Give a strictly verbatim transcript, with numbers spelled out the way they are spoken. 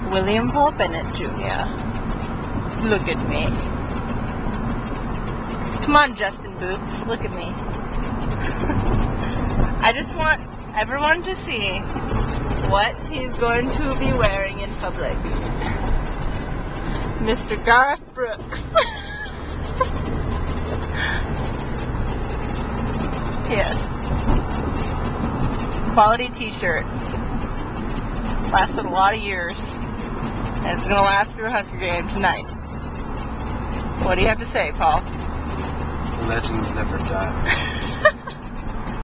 William Paul Bennett Junior Look at me. Come on, Justin Boots. Look at me. I just want everyone to see what he's going to be wearing in public. Mister Garth Brooks. Yes. Quality t-shirt. Lasted a lot of years. And it's going to last through a Husker game tonight. What do you have to say, Paul? Legends never die.